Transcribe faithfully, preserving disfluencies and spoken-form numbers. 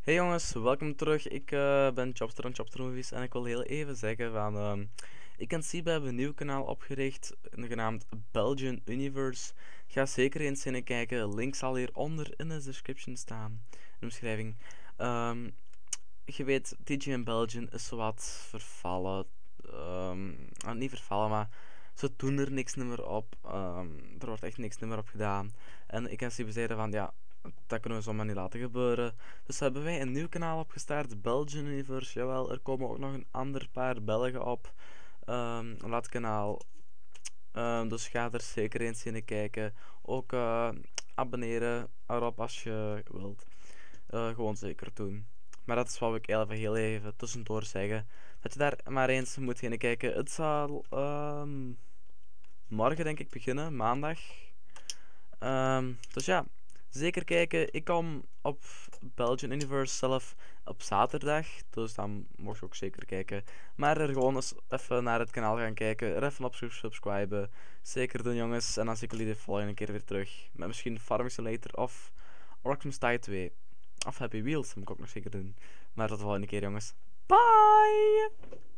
Hey jongens, welkom terug. Ik eh, ben Chopster van Chopster Movies en ik wil heel even zeggen van... ehm, ik en Siebe hebben een nieuw kanaal opgericht, genaamd Belgian Universe. Ga zeker eens in kijken, link zal hieronder in de description staan, in de omschrijving. Ehm, je weet, T G in Belgium is zowat vervallen. Ehm, ah, niet vervallen, maar ze doen er niks meer op. Ehm, er wordt echt niks meer op gedaan. En ik en Siebe zeiden van, ja, dat kunnen we zomaar niet laten gebeuren. Dus hebben wij een nieuw kanaal opgestart, Belgian Universe. Jawel, er komen ook nog een ander paar Belgen op. Ehm op dat kanaal. Ehm, dus ga er zeker eens in kijken. Ook eh, abonneren erop als je wilt. Eh, gewoon zeker doen. Maar dat is wat ik even heel even tussendoor zeggen. Dat je daar maar eens moet gaan kijken. Het zal ehm, morgen denk ik beginnen, maandag. Ehm, dus ja, zeker kijken. Ik kom op Belgian Universe zelf op zaterdag, dus dan mocht je ook zeker kijken. Maar er gewoon eens even naar het kanaal gaan kijken, er even op subscriben. Zeker doen jongens, en dan zie ik jullie de volgende keer weer terug. Met misschien Farming Simulator of Arkham Style twee. Of Happy Wheels, moet ik ook nog zeker doen. Maar tot de volgende keer jongens. Bye!